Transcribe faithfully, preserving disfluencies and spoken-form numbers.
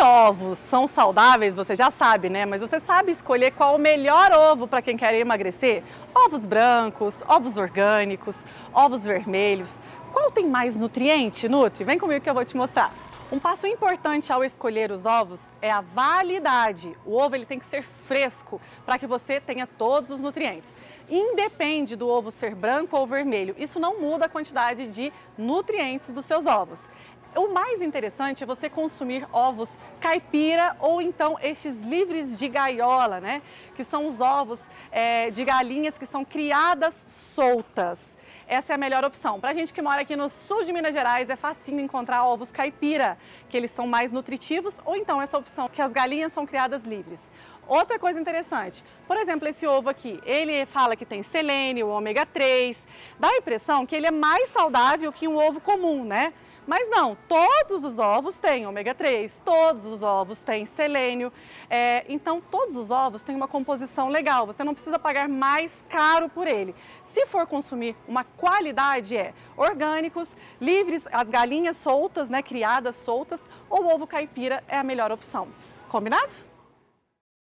ovos são saudáveis, você já sabe, né? Mas você sabe escolher qual o melhor ovo para quem quer emagrecer? Ovos brancos, ovos orgânicos, ovos vermelhos. Qual tem mais nutriente, Nutri? Vem comigo que eu vou te mostrar. Um passo importante ao escolher os ovos é a validade. O ovo ele tem que ser fresco para que você tenha todos os nutrientes. Independe do ovo ser branco ou vermelho, isso não muda a quantidade de nutrientes dos seus ovos. O mais interessante é você consumir ovos caipira ou então estes livres de gaiola, né? Que são os ovos é, de galinhas que são criadas soltas. Essa é a melhor opção. Para a gente que mora aqui no sul de Minas Gerais, é facinho encontrar ovos caipira, que eles são mais nutritivos, ou então essa opção, que as galinhas são criadas livres. Outra coisa interessante, por exemplo, esse ovo aqui, ele fala que tem selênio, ômega três, dá a impressão que ele é mais saudável que um ovo comum, né? Mas não, todos os ovos têm ômega três, todos os ovos têm selênio, é, então todos os ovos têm uma composição legal, você não precisa pagar mais caro por ele. Se for consumir uma qualidade é orgânicos, livres, as galinhas soltas, né, criadas soltas, ou ovo caipira é a melhor opção. Combinado?